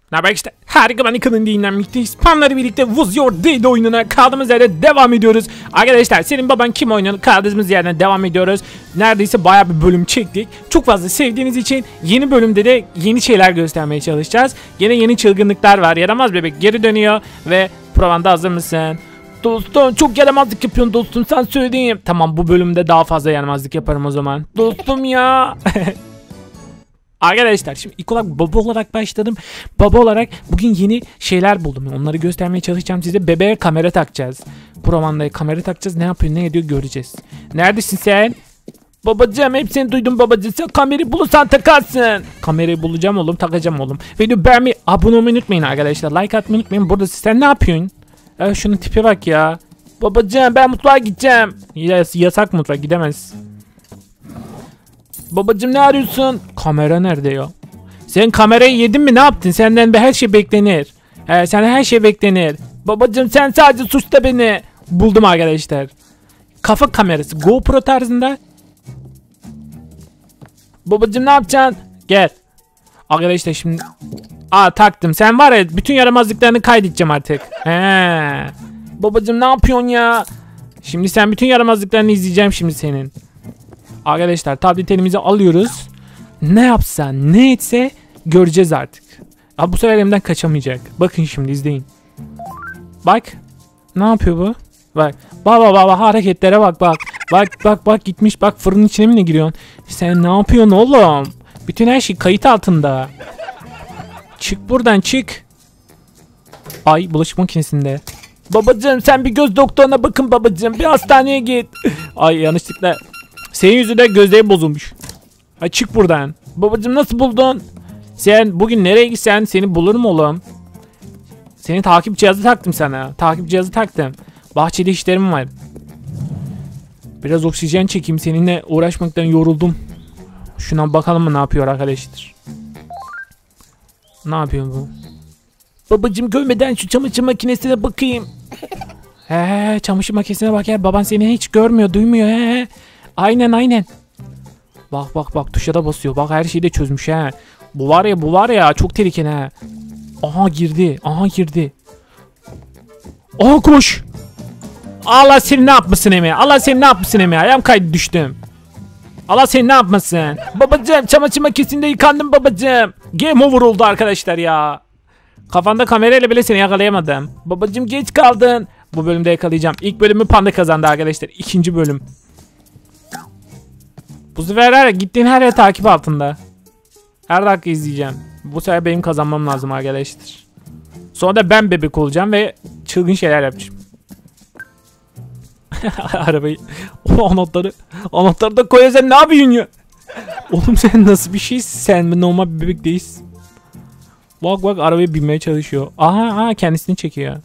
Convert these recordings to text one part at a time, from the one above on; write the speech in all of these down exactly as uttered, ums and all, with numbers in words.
Ne haber işte? Harika ben kanalın dinlenmekteyiz. Spamları birlikte Was Your Dead oyununa kaldığımız yerden devam ediyoruz. Arkadaşlar senin baban kim oyununu kaldığımız yerden devam ediyoruz. Neredeyse bayağı bir bölüm çektik. Çok fazla sevdiğiniz için yeni bölümde de yeni şeyler göstermeye çalışacağız. Yine yeni çılgınlıklar var. Yaramaz bebek geri dönüyor ve provanda hazır mısın? Dostum çok yaramazlık yapıyorsun dostum, sen söyleyeyim. Tamam, bu bölümde daha fazla yaramazlık yaparım o zaman. Dostum ya. Arkadaşlar şimdi ilk olarak baba olarak başladım. Baba olarak bugün yeni şeyler buldum. Onları göstermeye çalışacağım size. Bebeğe kamera takacağız. Provanda'ya kamera takacağız. Ne yapıyor ne ediyor göreceğiz. Neredesin sen? Babacığım hepsini duydum babacığım. Sen kamerayı bulursan takarsın. Kamerayı bulacağım oğlum, takacağım oğlum. Video beğenmeyi, abone olmayı unutmayın arkadaşlar. Like atmayı unutmayın. Burada sen ne yapıyorsun? Ee, şunun tipe bak ya. Babacığım ben mutfağa gideceğim. Yas yasak mutfağa gidemez. Babacım ne arıyorsun? Kamera nerede ya? Sen kamerayı yedin mi, ne yaptın? Senden bir her şey beklenir. He, senden her şey beklenir. Babacım sen sadece suçla beni. Buldum arkadaşlar. Kafa kamerası GoPro tarzında. Babacım ne yapacaksın? Gel. Arkadaşlar şimdi. Aa taktım. Sen var ya bütün yaramazlıklarını kaydedeceğim artık. He. Babacım ne yapıyorsun ya? Şimdi sen bütün yaramazlıklarını izleyeceğim şimdi senin. Arkadaşlar tablet elimize alıyoruz. Ne yapsan ne etse göreceğiz artık. Abi bu sefer elimden kaçamayacak. Bakın şimdi izleyin. Bak. Ne yapıyor bu? Bak. Baba baba hareketlere bak bak. Bak bak bak gitmiş bak, fırının içine mi ne giriyorsun? Sen ne yapıyorsun oğlum? Bütün her şey kayıt altında. Çık buradan çık. Ay bulaşık makinesinde. Babacığım sen bir göz doktoruna bakın babacığım. Bir hastaneye git. Ay yanlışlıkla. Senin yüzünden gözleri bozulmuş. Ay çık buradan. Babacım nasıl buldun? Sen bugün nereye gitsen seni bulurum oğlum. Senin takip cihazı taktım sana. Takip cihazı taktım. Bahçede işlerim var. Biraz oksijen çekeyim, seninle uğraşmaktan yoruldum. Şuna bakalım mı ne yapıyor arkadaşlar. Ne yapıyor bu? Babacım görmeden şu çamaşır makinesine bakayım. He çamaşır makinesine bak ya. Baban seni hiç görmüyor, duymuyor he. Aynen aynen. Bak bak bak tuşa da basıyor. Bak her şeyi de çözmüş ha. Bu var ya bu var ya çok tehlikeli ha. Aha girdi. Aha girdi. Aha koş. Allah seni ne yapmasın emi. Allah seni ne yapmasın emi. Ayağım kaydı düştüm. Allah seni ne yapmasın. Babacığım çamaşır makinesinde yıkandım babacığım. Game over oldu arkadaşlar ya. Kafanda kamerayla bile seni yakalayamadım. Babacığım geç kaldın. Bu bölümde yakalayacağım. İlk bölümü Panda kazandı arkadaşlar. İkinci bölüm. Bu sefer her gittiğin her yer takip altında. Her dakika izleyeceğim. Bu sefer benim kazanmam lazım arkadaşlar. Sonra da ben bebek olacağım ve çılgın şeyler yapacağım. Arabayı, o anahtarı, anahtarı da koya, sen ne yapıyorsun ya? Oğlum sen nasıl bir şeysin? Sen normal bir bebek değilsin. Bak bak arabaya binmeye çalışıyor. Aha, aha kendisini çekiyor.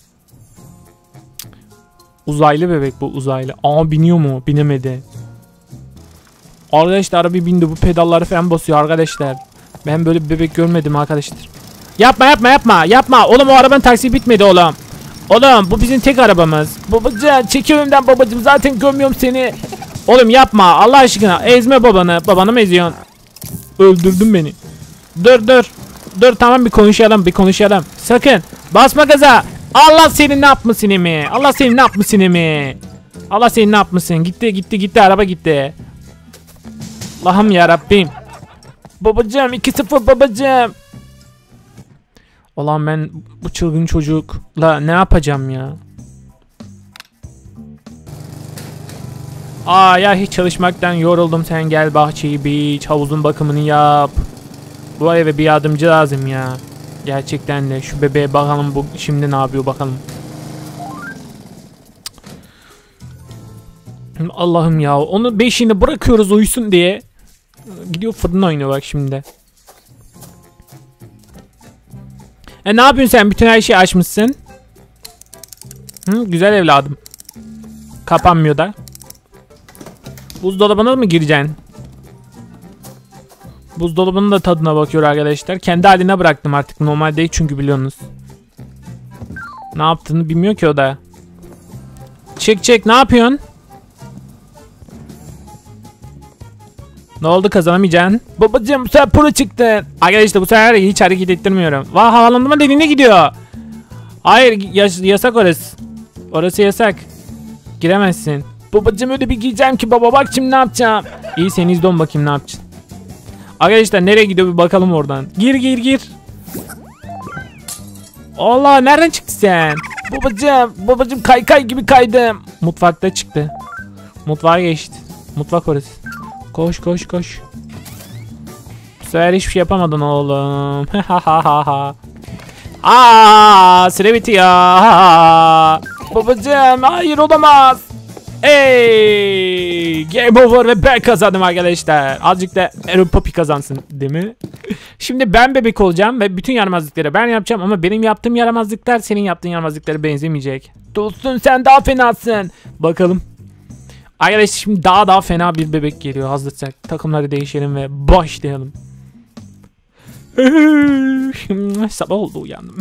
Uzaylı bebek bu, uzaylı. Aa biniyor mu? Binemedi. Arkadaşlar araba bindi, bu pedalları falan basıyor arkadaşlar. Ben böyle bir bebek görmedim arkadaşlar. Yapma yapma yapma yapma. Oğlum o arabanın taksi bitmedi oğlum. Oğlum bu bizim tek arabamız. Babacığım çekil önümden babacığım, zaten görmüyorum seni. Oğlum yapma Allah aşkına, ezme babanı. Babanı mı eziyorsun? Öldürdün beni. Dur dur. Dur tamam bir konuşalım bir konuşalım. Sakın basma gaza. Allah senin ne yapmasın emi. Allah senin ne yapmasın emi. Allah senin ne yapmasın. Gitti gitti gitti araba gitti. Allah'ım yarabbim. Babacığım iki sıfır babacığım. Ulan ben bu çılgın çocukla ne yapacağım ya? Aa ya hiç çalışmaktan yoruldum, sen gel bahçeyi biç, havuzun bakımını yap. Bu eve bir yardımcı lazım ya. Gerçekten de şu bebeğe bakalım bu şimdi ne yapıyor bakalım. Allah'ım ya, onu beşiğini bırakıyoruz uyusun diye. Gidiyor fırına oynuyor bak şimdi. E ne yapıyorsun sen? Bütün her şeyi açmışsın. Hı, güzel evladım. Kapanmıyor da. Buzdolabına mı gireceksin? Buzdolabının da tadına bakıyor arkadaşlar. Kendi haline bıraktım artık. Normal değil çünkü biliyorsunuz. Ne yaptığını bilmiyor ki o da. Çek çek ne yapıyorsun? Ne oldu, kazanamayacaksın? Babacım sen pro çıktın. Arkadaşlar bu sefer hiç hareket ettirmiyorum. Vah, havalandırma deliğine gidiyor. Hayır, yas yasak orası. Orası yasak. Giremezsin. Babacım öyle bir gireceğim ki baba, bak şimdi ne yapacağım. İyi, sen izle bakayım ne yapacaksın. Arkadaşlar nereye gidiyor bir bakalım oradan. Gir gir gir. Allah, nereden çıktı sen? Babacım, babacım kaykay gibi kaydım. Mutfakta çıktı. Mutfağa geçti. Mutfak orası. Koş koş koş. Bu sefer hiçbir şey yapamadın oğlum. Aa, süre bitiyor. Babacım hayır, olamaz. Hey, game over ve ben kazandım arkadaşlar. Azıcık da Aaron Poppy kazansın değil mi? Şimdi ben bebek olacağım ve bütün yaramazlıkları ben yapacağım ama benim yaptığım yaramazlıklar senin yaptığın yaramazlıklara benzemeyecek. Dostum sen daha fenasın. Bakalım. Arkadaşlar şimdi daha daha fena bir bebek geliyor. Hazırsak takımları değişelim ve başlayalım. Sabah oldu, uyandım.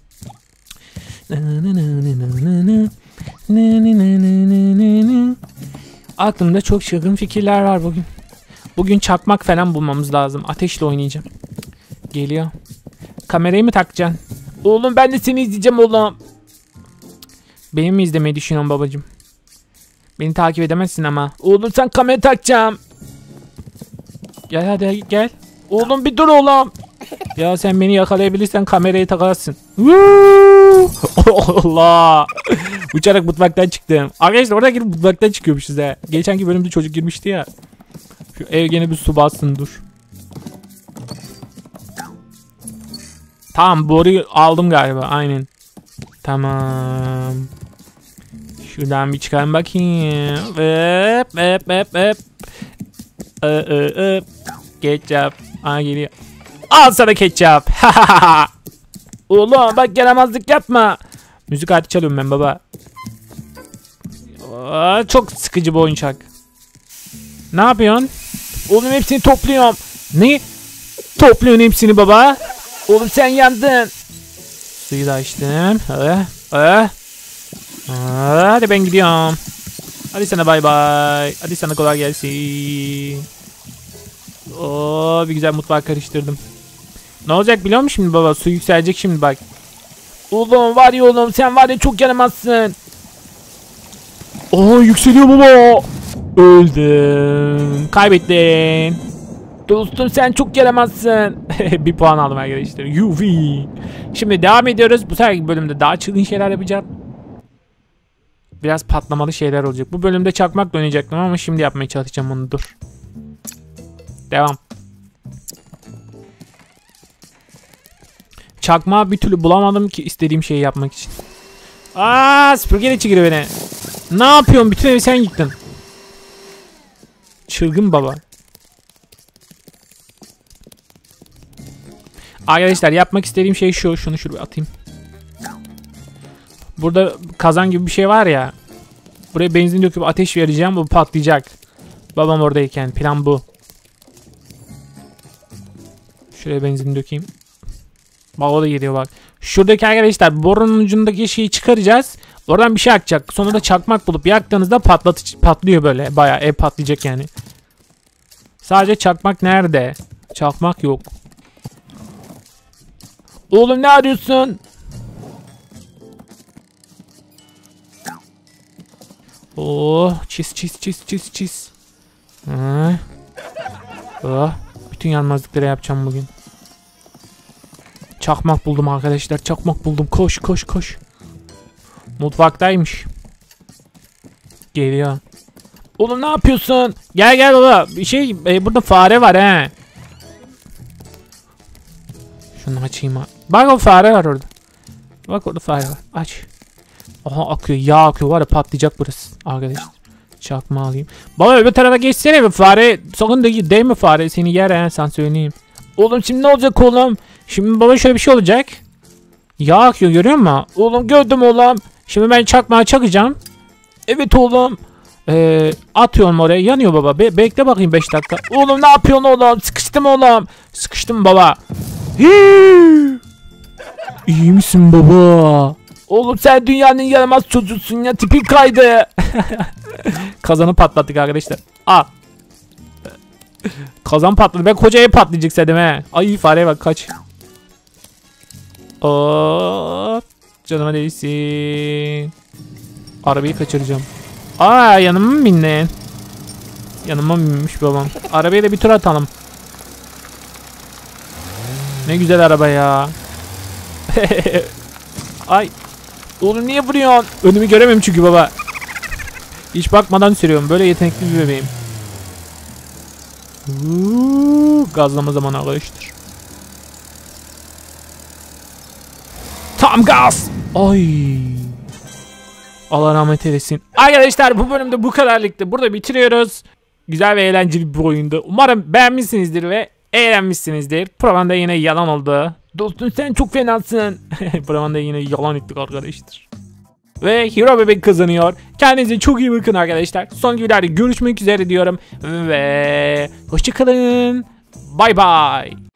Aklımda çok çılgın fikirler var bugün. Bugün çakmak falan bulmamız lazım. Ateşle oynayacağım. Geliyor. Kamerayı mı takacaksın? Oğlum ben de seni izleyeceğim oğlum. Beni mi izlemeyi düşünüyorsun babacığım? Beni takip edemezsin ama. Oğlum sen kamera takacağım. Gel hadi gel. Oğlum bir dur oğlum. Ya sen beni yakalayabilirsen kamerayı takarsın. Allah. Uçarak mutfaktan çıktım. Arkadaşlar orada girip mutfaktan çıkıyormuşuz ha. Geçenki bölümde çocuk girmişti ya. Şu ev gene bir su bassın, dur. Tamam, boruyu aldım galiba, aynen. Tamam. Şuradan bir çıkalım bakayım. Hop hop hop hop. Hop. Ketçap. Aa geliyor. Al sana ketçap. Oğlum bak, yaramazlık yapma. Müzik aleti çalıyorum ben baba. Aa, çok sıkıcı bir oyuncak. Ne yapıyorsun? Oğlum hepsini topluyorum. Ne? Topluyorsun hepsini baba. Oğlum sen yandın. Suyu da açtım. Ah, ah. Hadi ben gidiyorum. Hadi sana bay bay. Hadi sana kolay gelsin. Oo, bir güzel mutfağı karıştırdım. Ne olacak biliyor musun şimdi baba? Su yükselecek şimdi bak. Oğlum var ya oğlum, sen var ya çok yaramazsın. Oo, yükseliyor baba. Öldüm. Kaybettin. Dostum sen çok yaramazsın. Bir puan aldım arkadaşlar. Yuvi. Şimdi devam ediyoruz. Bu sefer bölümde daha çılgın şeyler yapacağım. Biraz patlamalı şeyler olacak. Bu bölümde çakmakla oynayacaktım ama şimdi yapmaya çalışacağım onu. Dur. Devam. Çakmağı bir türlü bulamadım ki istediğim şeyi yapmak için. Aaa, süpürgeyle çıkıyor beni. Ne yapıyorsun? Bütün evi sen yıktın. Çılgın baba. Arkadaşlar yapmak istediğim şey şu. Şunu şuraya atayım. Burada kazan gibi bir şey var ya. Buraya benzin döküp ateş vereceğim. Bu patlayacak. Babam oradayken. Plan bu. Şuraya benzin dökeyim. Bak o da geliyor bak. Şuradaki arkadaşlar borunun ucundaki şeyi çıkaracağız. Oradan bir şey akacak. Sonra da çakmak bulup yaktığınızda patlat patlıyor böyle. Bayağı ev patlayacak yani. Sadece çakmak nerede? Çakmak yok. Oğlum ne arıyorsun? Oh, çiz çiz çiz çiz çiz. Ha. Oh, bütün yanmazlıkları yapacağım bugün. Çakmak buldum arkadaşlar. Çakmak buldum. Koş koş koş. Mutfaktaymış. Geliyor. Oğlum ne yapıyorsun? Gel gel baba. Bir şey e, burada fare var he. Şunu açayım ha. Bak o fare var orada. Bak orada fare var. Aç. Aha akıyor. Yağ akıyor var ya, patlayacak burası. Arkadaşlar. Çakma alayım. Baba öbür tarafa geçsene bir fare. Sakın değil, değil mi fare? Seni yer he, sen söyleyeyim. Oğlum şimdi ne olacak oğlum? Şimdi baba şöyle bir şey olacak. Yağ akıyor, görüyor musun? Oğlum gördüm oğlum. Şimdi ben çakmağı çakacağım. Evet oğlum. Ee, atıyorum oraya. Yanıyor baba. Be bekle bakayım beş dakika. Oğlum ne yapıyorsun oğlum? Sıkıştım oğlum. Sıkıştım baba. Hii. İyi misin baba? Oğlum sen dünyanın yaramaz çocuğusun ya. Tipin kaydı. Kazanı patlattık arkadaşlar. Al. Kazan patladı. Ben koca ev patlayacak dedim he. Ay fareye bak kaç. Hop. Canıma değilsin. Arabayı kaçıracağım. Aa yanıma mı bindin? Yanıma mı binmiş babam? Arabayı da bir tur atalım. Ne güzel araba ya. Ay. Oğlum niye vuruyorsun? Önümü göremem çünkü baba. Hiç bakmadan sürüyorum. Böyle yetenekli bir bebeğim. Uuu, gazlama zamanı arkadaşlar. Tam gaz. Ay. Allah rahmet eylesin. Arkadaşlar bu bölümde bu kadarlıktı. Burada bitiriyoruz. Güzel ve eğlenceli bir oyundu. Umarım beğenmişsinizdir ve eğlenmişsinizdir. Provanda yine yalan oldu. Dostum sen çok fenasın. Provanda yine yalan ettik arkadaşlar. Ve Hero Bebek kazanıyor. Kendinize çok iyi bakın arkadaşlar. Son videolarda görüşmek üzere diyorum. Ve hoşçakalın. Bay bay.